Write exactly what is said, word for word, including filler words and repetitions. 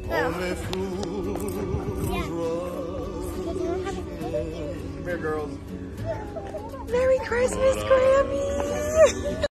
Only fools rush. Come here, girls. Merry Christmas, Grammy!